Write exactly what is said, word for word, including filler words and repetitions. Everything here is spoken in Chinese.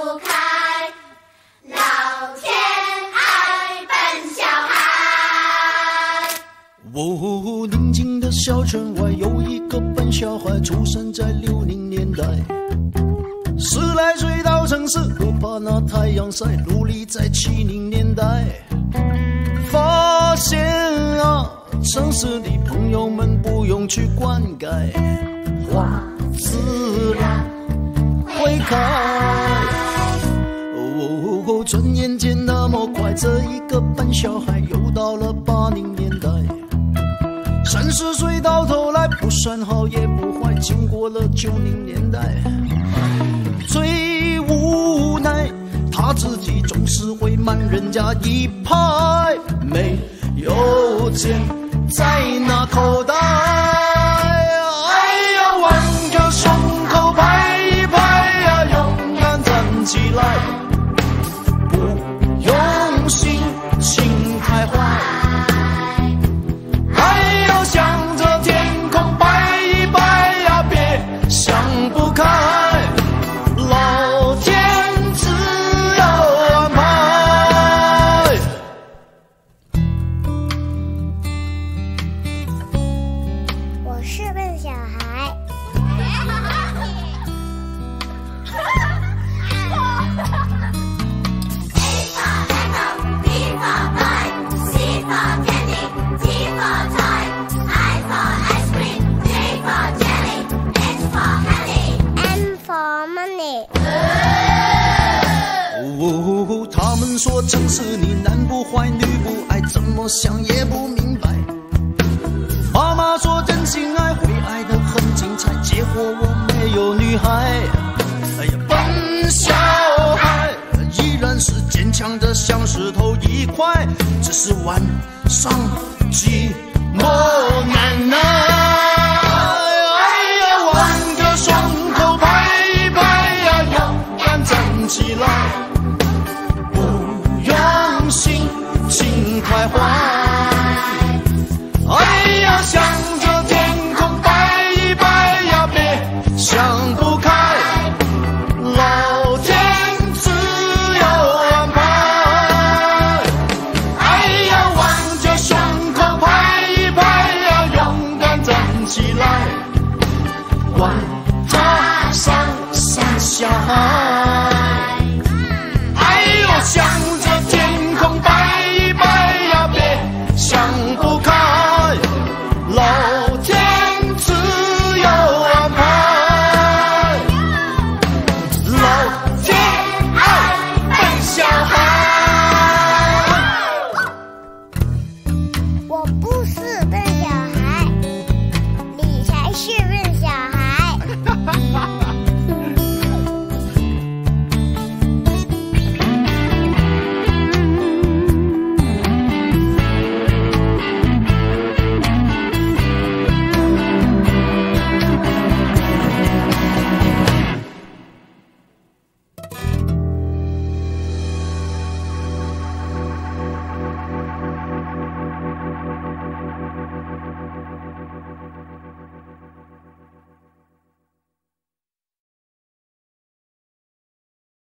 不开。老天爱笨小孩。 哦，宁静的小村外有一个笨小孩，出生在六零年代。十来岁到城市，不怕那太阳晒，努力在七零年代。发现啊，城市里朋友们不用去灌溉，花自然会开。哦，转眼间那么快，这一个笨小孩又到了八零年代。三十岁到头来不算好也不坏，经过了九零年代。最无奈他自己总是会慢人家一拍，没有钱在那口袋。哎呀，挽着胸口拍一拍呀，勇敢站起来，不用心情开怀。还要向着天空摆一摆呀，别想不开。老天自有安排。 我是笨小孩。 哦，他们说城市里男不坏女不爱，怎么想也不明白。妈妈说真心爱会爱得很精彩，结果我没有女孩。哎呀，笨小孩依然是坚强的像石头一块，只是晚上寂寞难耐。哎呀，挽着胸口拍一拍呀，勇敢站起来，不用心情开怀。哎呀，向着天空摆一摆呀，别想不开，老天自有安排。哎呀，挽着胸口拍一拍呀，勇敢站起来，管他上山下海。哎呦，向着天空摆一摆呀，别想不开，老天自有安排。老天爱笨小孩。 我不是笨